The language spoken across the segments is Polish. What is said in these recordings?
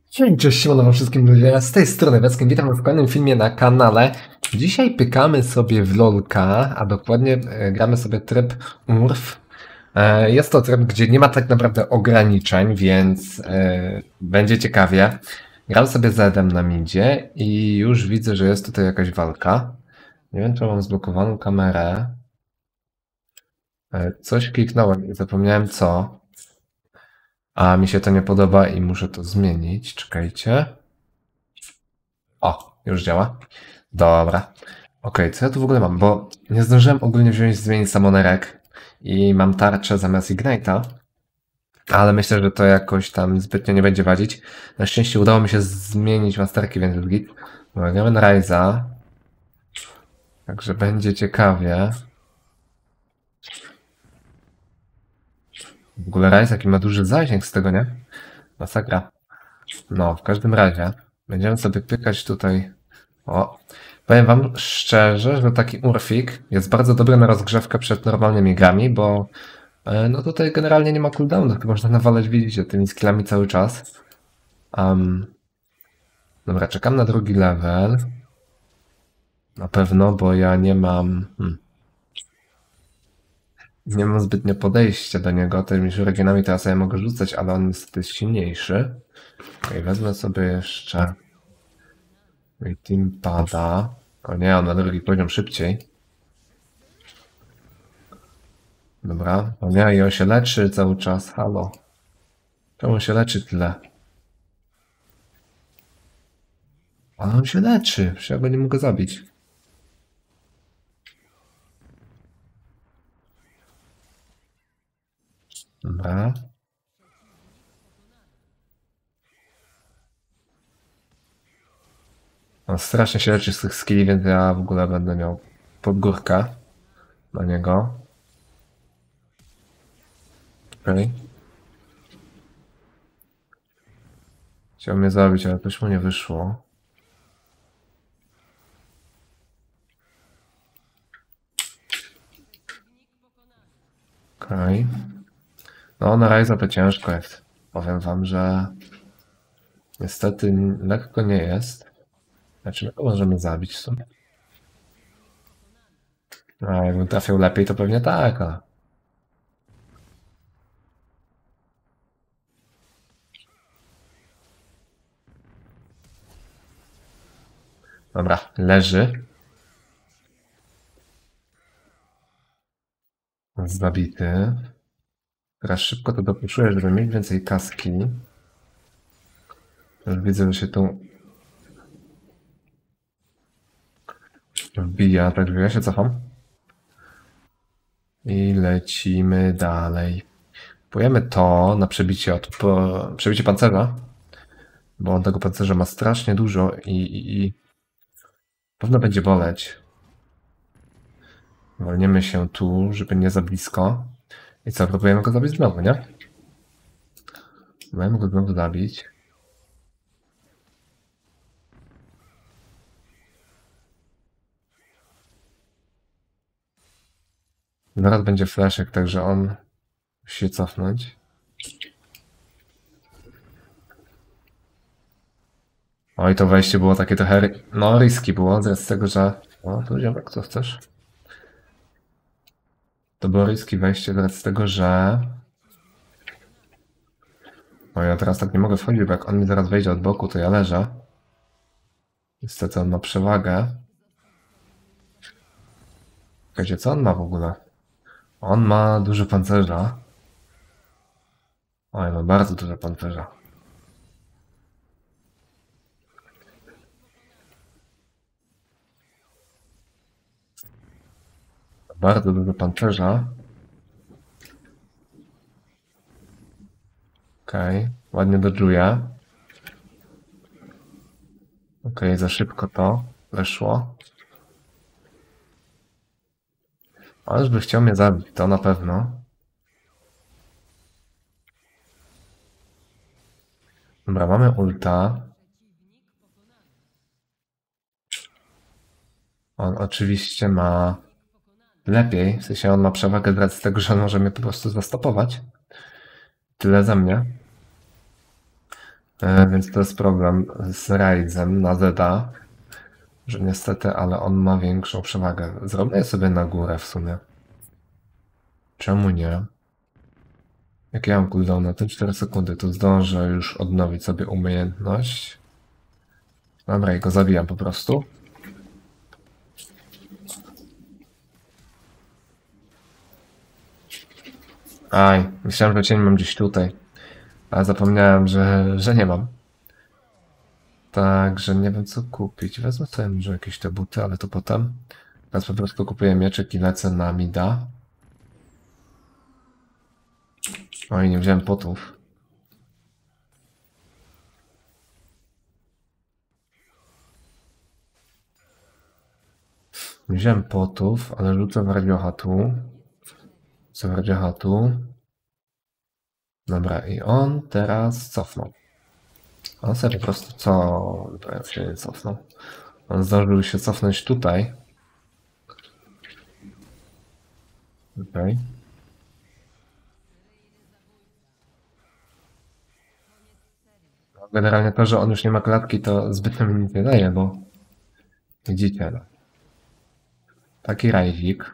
Cześć, siemano wszystkim ludzie, z tej strony Weckiem, witam w kolejnym filmie na kanale. Dzisiaj pykamy sobie w LoLka, a dokładnie gramy sobie tryb URF. Jest to tryb, gdzie nie ma tak naprawdę ograniczeń, więc będzie ciekawie. Gram sobie Zedem na midzie i już widzę, że jest tutaj jakaś walka. Nie wiem, czy mam zblokowaną kamerę. Coś kliknąłem i zapomniałem co. A mi się to nie podoba i muszę to zmienić. Czekajcie. O, już działa. Dobra. Okej, co ja tu w ogóle mam? Bo nie zdążyłem ogólnie zmienić samonerek i mam tarczę zamiast Ignite'a, ale myślę, że to jakoś tam zbytnio nie będzie wadzić. Na szczęście udało mi się zmienić masterki, więc git. Gramy na Ryza. Także będzie ciekawie. W ogóle Ryze jaki ma duży zasięg z tego, nie? Masakra. No, w każdym razie będziemy sobie pykać tutaj. O, powiem wam szczerze, że taki Urfik jest bardzo dobry na rozgrzewkę przed normalnymi grami, bo no tutaj generalnie nie ma cooldownu, tylko można nawalać, widzicie, tymi skillami cały czas. Dobra, czekam na drugi level. Na pewno, bo ja nie mam... Nie mam zbytnio podejścia do niego, tymi regionami teraz ja mogę rzucać, ale on jest silniejszy. Okej, wezmę sobie jeszcze... Team pada. O nie, on na drugi poziom szybciej. Dobra, o nie, i on się leczy cały czas, halo. Czemu on się leczy tyle? Ale on się leczy, przecież ja go nie mogę zabić. Dobra. On strasznie się leczy z tych skilli, więc ja w ogóle będę miał podgórkę na niego. Okej. Chciał mnie zabić, ale też mu nie wyszło. Okej. No, na Ryza to ciężko jest. Powiem wam, że niestety lekko nie jest. Znaczy, my go możemy zabić w sumie. A jakbym trafił lepiej, to pewnie tak, ale... Dobra, leży. Zabity. Teraz szybko to dopuszuję, żeby mieć więcej kaski. Już widzę, że się tu wbija, także ja się cofam. I lecimy dalej. Kupujemy to na przebicie przebicie pancerza, bo on tego pancerza ma strasznie dużo i pewno będzie boleć. Wolniemy się tu, żeby nie za blisko. I co, próbujemy go zabić znowu, nie? Próbujemy go znowu zabić. Zaraz będzie flashek, także on musi się cofnąć. Oj, to wejście było takie trochę, no, risky było, z tego, że... O, tu ziomek, co chcesz? To było risky wejście z tego, że... O, ja teraz tak nie mogę wchodzić, bo jak on mi zaraz wejdzie od boku, to ja leżę. Niestety on ma przewagę. Czekajcie, co on ma w ogóle? On ma dużo pancerza. Oj, ma bardzo dużo pancerza. Bardzo dużo pancerza. Okej, ładnie dodżuję. Okej, za szybko to weszło. Ależ by chciał mnie zabić, to na pewno. Dobra, mamy ulta. On oczywiście ma lepiej, w sensie on ma przewagę z tego, że on może mnie po prostu zastopować. Tyle za mnie. Więc to jest problem z Ryzem na Zeda, że niestety, ale on ma większą przewagę. Zrobię sobie na górę w sumie. Czemu nie? Jak ja mam cooldown na tym 4 sekundy, to zdążę już odnowić sobie umiejętność. Dobra, i go zabijam po prostu. Aj, myślałem, że cień mam gdzieś tutaj. Ale zapomniałem, że nie mam. Także nie wiem co kupić. Wezmę sobie może jakieś te buty, ale to potem. Teraz po prostu kupuję mieczyk i lecę na mida. Oj, nie wziąłem potów. Nie wziąłem potów, ale rzucę Wardziocha tu. Rzucę Wardziocha tu. Dobra, i on teraz cofnął. On sobie po prostu co... Teraz się nie cofnął. On zdążył się cofnąć tutaj. Okej. Generalnie to, że on już nie ma klatki, to zbytnio mi nic nie daje, bo... Widzicie, no. Taki rajzik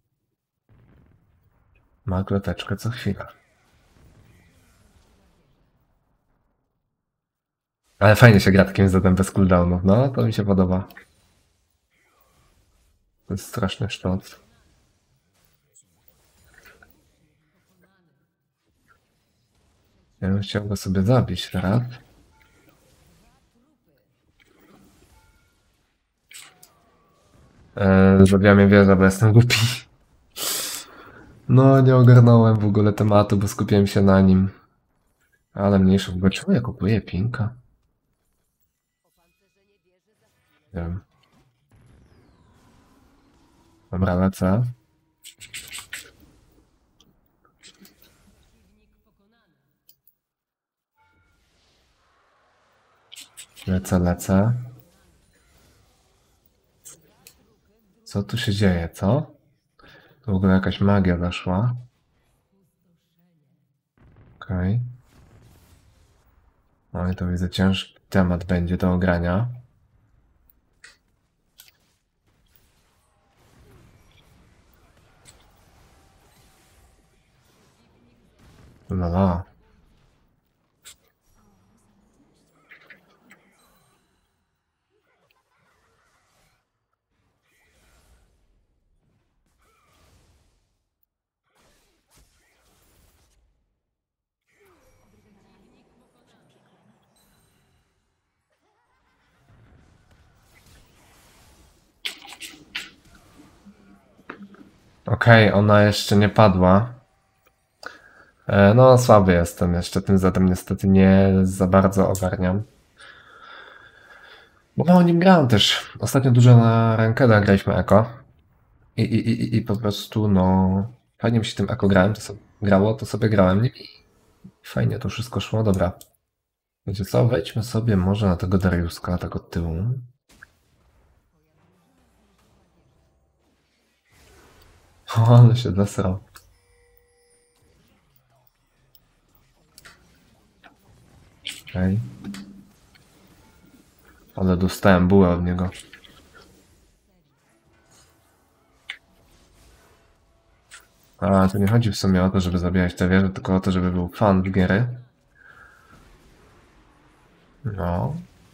ma klateczkę co chwila. Ale fajnie się gra takim zadem bez cooldownów, no to mi się podoba. To jest straszny sztos. Ja bym chciał go sobie zabić teraz. Zabija mnie wieża, bo jestem głupi. No, nie ogarnąłem w ogóle tematu, bo skupiłem się na nim. Ale mniejszy w ogóle. Czemu ja kupuję pinka? Nie wiem. Dobra, lecę. Lecę. Co tu się dzieje, co? Tu w ogóle jakaś magia weszła. Okej. No i to widzę, ciężki temat będzie do ogrania. No. Okej, ona jeszcze nie padła. No, słaby jestem jeszcze tym zatem niestety nie za bardzo ogarniam. Bo mało nim grałem też. Ostatnio dużo na Rankeda graliśmy Eko. I po prostu, no... Fajnie mi się tym Eko grałem, to sobie grało, to sobie grałem nim i fajnie to wszystko szło, dobra. Wiecie co, wejdźmy sobie może na tego Dariuska, tak od tyłu. O, ale się zesrał. Okej. Ale dostałem bułę od niego. A, to nie chodzi w sumie o to, żeby zabijać te wieże, tylko o to, żeby był fan w giery. No.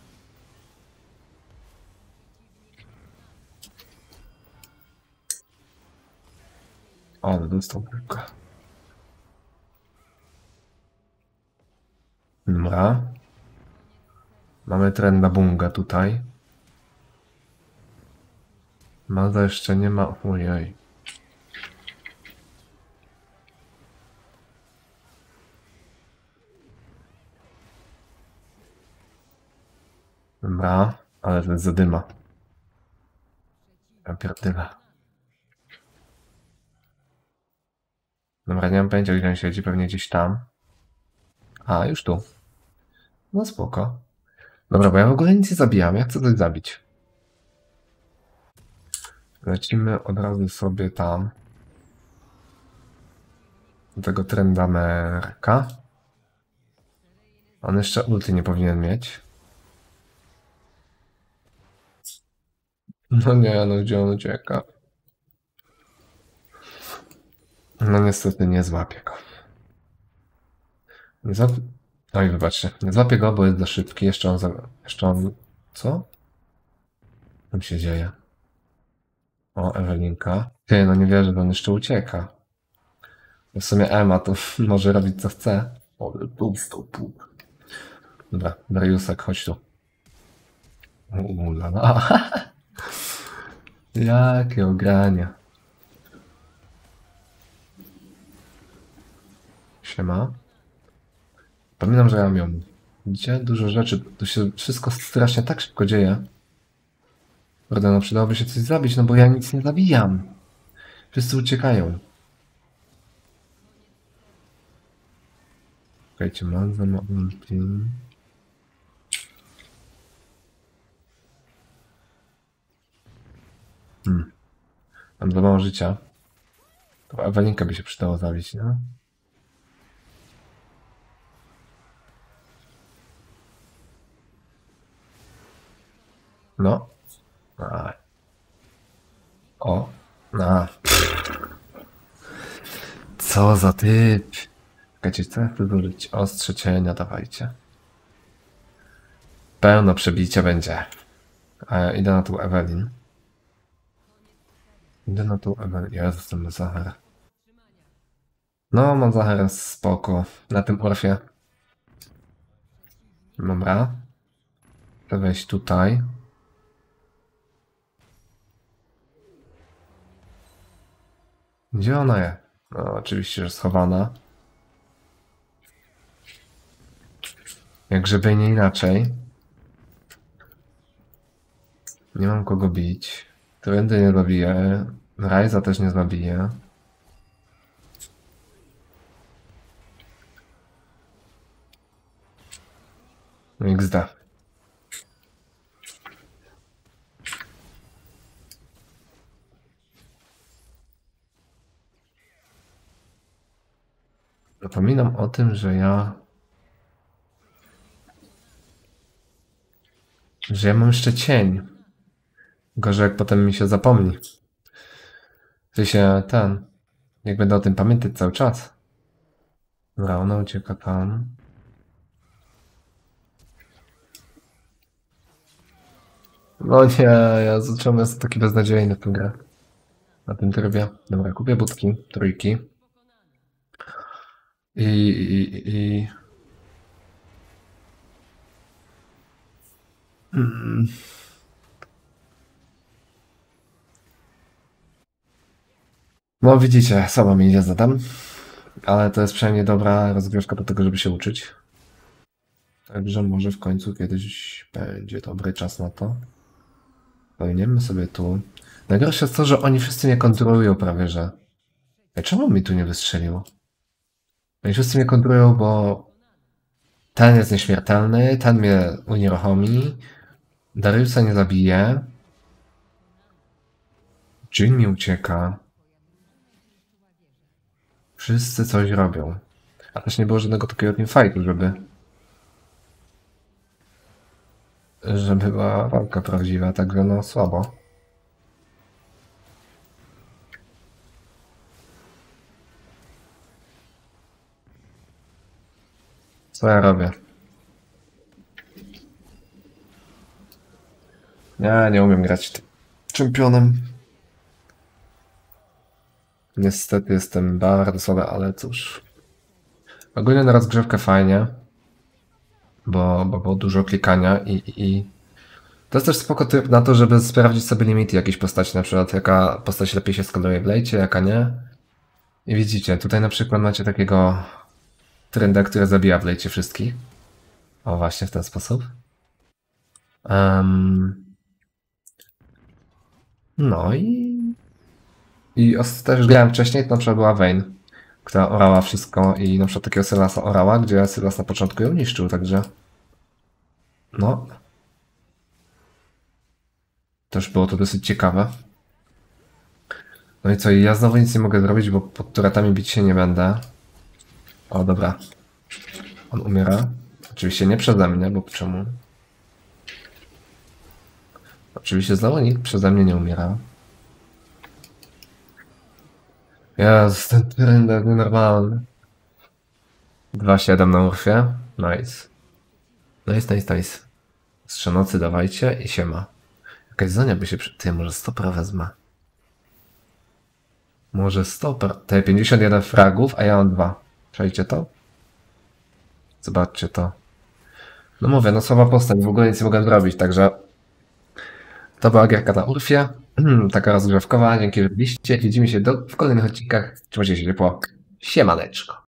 Ale dostał piłkę. Dobra. Mamy trend na bunga tutaj. Maza jeszcze nie ma... Ojej. Dobra, ale to jest zadyma. Ja pierdolę. Dobra, nie mam pojęcia, gdzie on siedzi, pewnie gdzieś tam. A, już tu. No spoko. Dobra, bo ja w ogóle nic nie zabijam, ja chcę coś zabić. Lecimy od razu sobie tam. Do tego Trendamerka. On jeszcze ulty nie powinien mieć. No nie, no gdzie on ucieka? No niestety nie złapię go. Nie złapię... Oj, wybaczcie. Nie złapię go, bo jest za szybki. Jeszcze on... Co? Co tam się dzieje? O, Ewelinka. Ty, no nie wierzę, że on jeszcze ucieka. W sumie Emma to może robić co chce. O, pół. Dobra, Dariusek, chodź tu. Ulala. Jakie ogrania. Siema. Pamiętam, że ja ją. Widzicie? Dużo rzeczy. Tu się wszystko strasznie tak szybko dzieje. Prawda, no przydałoby się coś zrobić, no bo ja nic nie zabijam. Wszyscy uciekają. Czekajcie, mam za ulti. Mam za mało życia. To Ewelinkę by się przydało zabić, nie? No. A. O. A. Co za typ. Czekajcie, co ja chcę zużyć? Ostrze cienia, dawajcie. Pełno przebicia będzie. A ja idę na tą Ewelin. Jezus, ten Zahar. No, mam Zahara spoko. Na tym orfie. Dobra. Chcę wejść tutaj. Gdzie ona jest? No, oczywiście, że schowana. Jak żeby nie inaczej. Nie mam kogo bić. Trendy nie zabiję. Ryza też nie zabiję. XD. Zapominam o tym, że ja mam jeszcze cień. Gorzej jak potem mi się zapomni. Ty się jak będę o tym pamiętać cały czas. Dobra, ona ucieka tam. No nie, ja zacząłem jest taki beznadziejny w tę grę. Na tym trybie. Dobra, kupię budki, trójki. I... No widzicie, sama mi idzie zadam. Ale to jest przynajmniej dobra rozgrywka do tego, żeby się uczyć. Także może w końcu kiedyś będzie dobry czas na to. Walniemy sobie tu. Najgorsze jest to, że oni wszyscy mnie kontrolują prawie, że... Czemu mi tu nie wystrzeliło? Oni wszyscy mnie kontrolują, bo... Ten jest nieśmiertelny, ten mnie unieruchomi. Dariusa nie zabije. Jhin mi ucieka. Wszyscy coś robią. A też nie było żadnego takiego teamfightu, żeby była walka prawdziwa, także no słabo. Co ja robię? Nie umiem grać tym czempionem. Niestety jestem bardzo słaby, ale cóż. Ogólnie na rozgrzewkę fajnie, bo było dużo klikania i to jest też spoko typ na to, żeby sprawdzić sobie limity jakiejś postaci, na przykład jaka postać lepiej się skaluje w lejcie, jaka nie. I widzicie, tutaj na przykład macie takiego trenda, który zabija w lejcie wszystkich. O, właśnie w ten sposób. No i też grałem wcześniej, to na przykład była Vayne, która orała wszystko i na przykład takiego Sylasa orała, gdzie Sylas na początku ją niszczył, także no. Też było to dosyć ciekawe. No i co, ja znowu nic nie mogę zrobić, bo pod turetami bić się nie będę. O, dobra. On umiera. Oczywiście nie przeze mnie, bo czemu? Oczywiście znowu nikt przeze mnie nie umiera. Jezus, ten trend nienormalny. 2,7 na Urfie. Nice. Nice. Strzenocy dawajcie i siema. Jakaś zonia by się Ty, może stopra wezmę. Może stopra. Te 51 fragów, a ja mam 2. Przejdźcie to? Zobaczcie to. No mówię, no słaba postać, w ogóle nic nie mogę zrobić, także... To była gierka na Urfie. Taka rozgrzewkowa, dzięki, że byliście. Widzimy się w kolejnych odcinkach. Trzymajcie się ciepło. Siemaneczko.